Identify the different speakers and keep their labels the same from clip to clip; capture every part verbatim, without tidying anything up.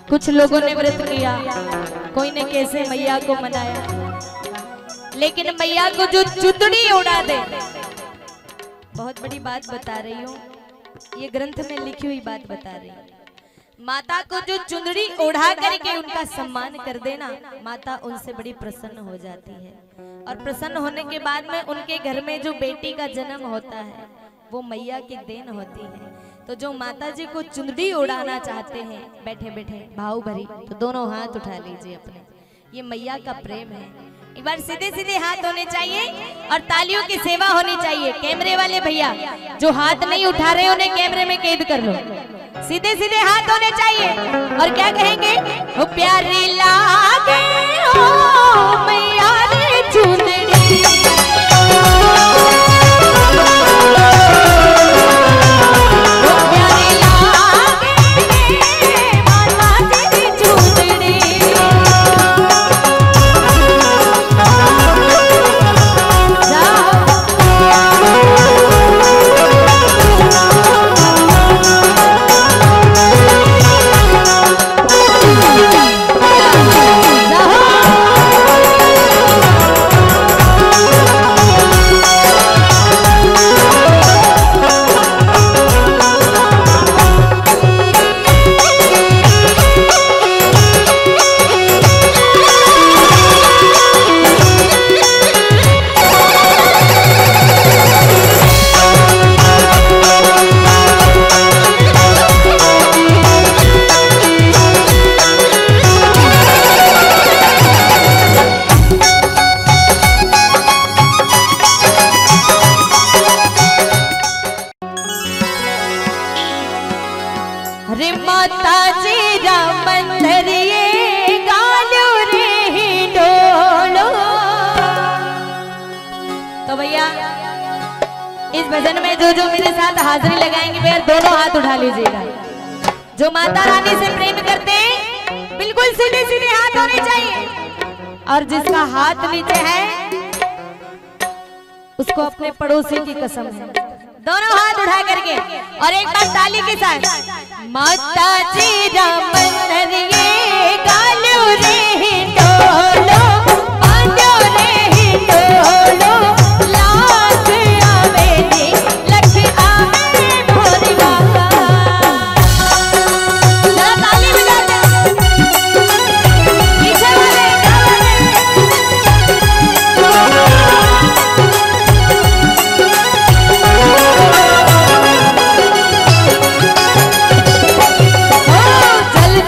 Speaker 1: कुछ लोगों ने व्रत किया, कोई ने कैसे मैया को मनाया, लेकिन मैया को जो चुंदड़ी उड़ा दे, बहुत बड़ी बात बता रही हूँ, ये ग्रंथ में लिखी हुई बात बता रही हूँ। माता को जो चुंदड़ी उड़ा करके उनका सम्मान कर देना, माता उनसे बड़ी प्रसन्न हो जाती है। और प्रसन्न होने के बाद में उनके घर में जो बेटी का जन्म होता है वो मैया की देन होती है। तो जो माता जी को चुंदड़ी उड़ाना चाहते हैं बैठे बैठे भाव भरी, तो दोनों हाथ उठा लीजिए अपने, ये मैया का प्रेम है। एक बार सीधे सीधे हाथ होने चाहिए और तालियों की सेवा होनी चाहिए। कैमरे वाले भैया जो हाथ नहीं उठा रहे उन्हें कैमरे में कैद कर लो, सीधे सीधे हाथ होने चाहिए। और क्या कहेंगे, वो प्यारी लागे हो मैया रे चुंदड़ी, इस भजन में जो जो मेरे साथ हाजिरी लगाएंगे वे दोनों हाथ उठा लीजिएगा। जो माता रानी से प्रेम करते हैं बिल्कुल सीधे सीधे हाथ होने चाहिए, और जिसका हाथ नीचे है उसको अपने पड़ोसी की कसम है। दोनों हाथ उठा करके और एक बार ताली के साथ, माता जी राम ये गालो रे डोलो बांधो रे डोलो,
Speaker 2: चल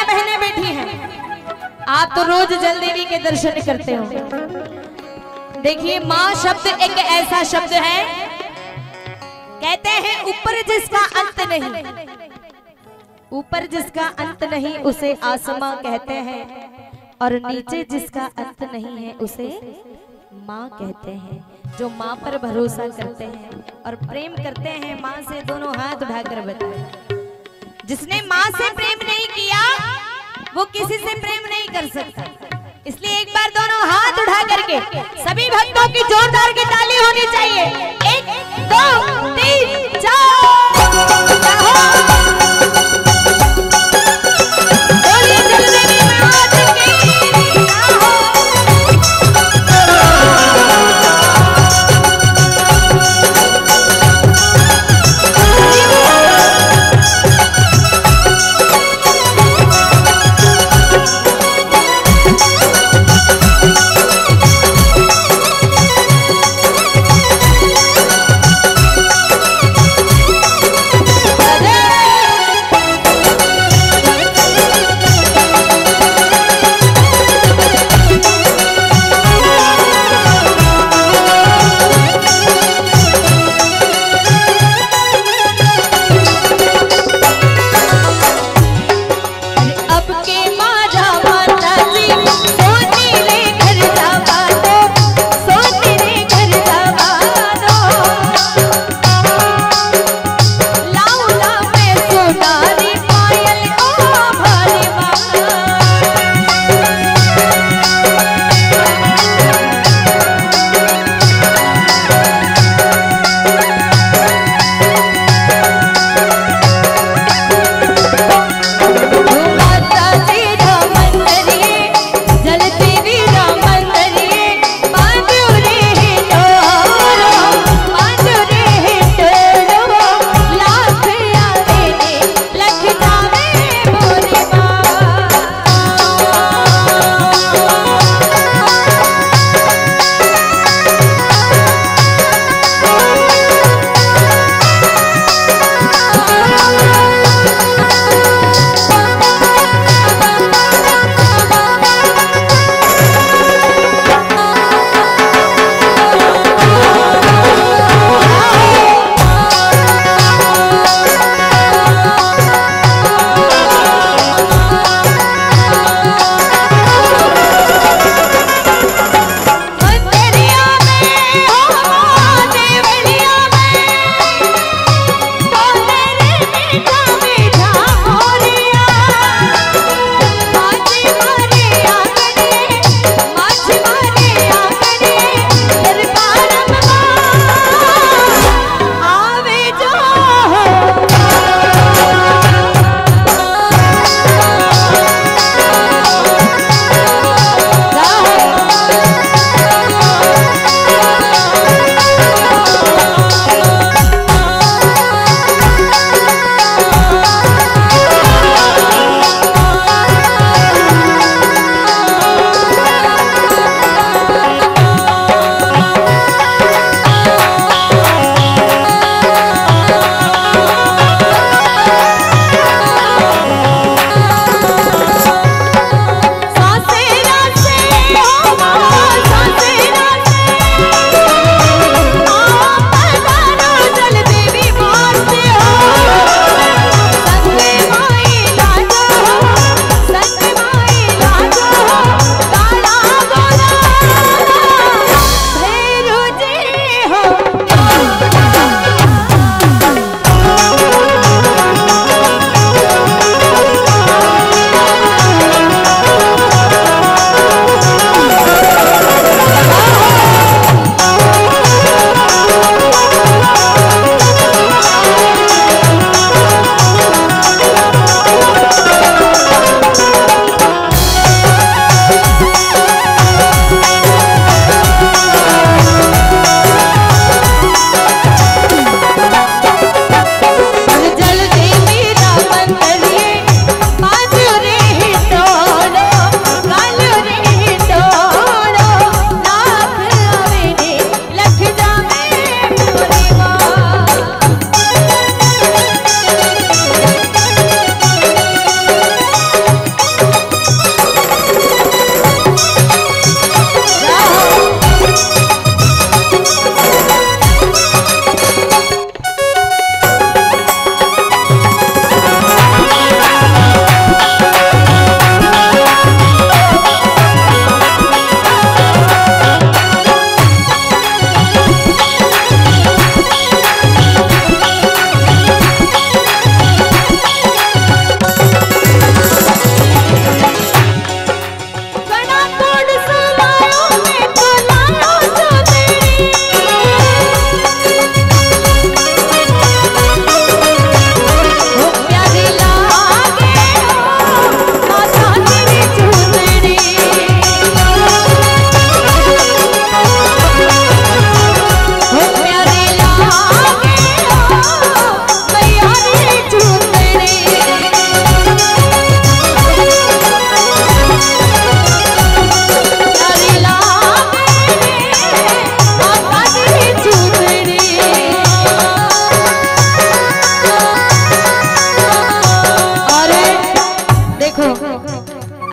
Speaker 1: बहनें बैठी हैं, आप तो रोज जल देवी के दर्शन करते हो। देखिए माँ शब्द एक ऐसा शब्द है, कहते हैं ऊपर जिसका अंत नहीं, ऊपर जिसका अंत नहीं उसे आसमां कहते हैं, और नीचे जिसका अंत नहीं है उसे माँ कहते हैं। जो माँ पर भरोसा करते हैं और प्रेम करते हैं, माँ से दोनों हाथ उठाकर बताए। जिसने माँ से प्रेम नहीं किया वो किसी से प्रेम नहीं कर सकता। इसलिए एक बार दोनों हाथ उठा करके सभी भक्तों की जोरदार की ताली होनी चाहिए। एक दो तीन चार।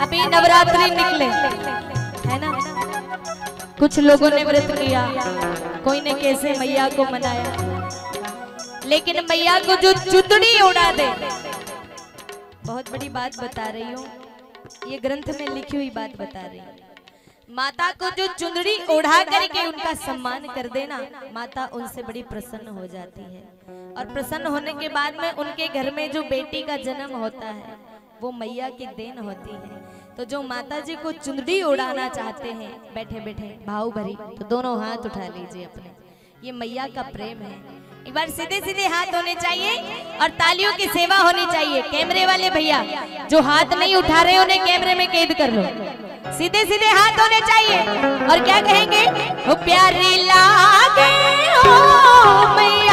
Speaker 1: अभी नवरात्रि निकले है ना, कुछ लोगों ने व्रत किया, कोई ने कैसे मैया को मनाया, लेकिन मैया को जो चुंदड़ी उड़ा दे, बहुत बड़ी बात बता रही हूँ, ये ग्रंथ में लिखी हुई बात बता रही हूँ। माता को जो चुंदड़ी उड़ा करके उनका सम्मान कर देना, माता उनसे बड़ी प्रसन्न हो जाती है। और प्रसन्न होने के बाद में उनके घर में जो बेटी का जन्म होता है वो मैया की देन होती है। तो जो माता जी को चुंदड़ी उड़ाना चाहते हैं बैठे बैठे भाव भरी, तो दोनों हाथ उठा लीजिए अपने, ये मैया का प्रेम है। एक बार सीधे सीधे हाथ होने चाहिए और तालियों की सेवा होनी चाहिए। कैमरे वाले भैया जो हाथ नहीं उठा रहे उन्हें कैमरे में कैद कर लो, सीधे सीधे हाथ होने चाहिए। और क्या कहेंगे, वो प्यारी लागे हो मैया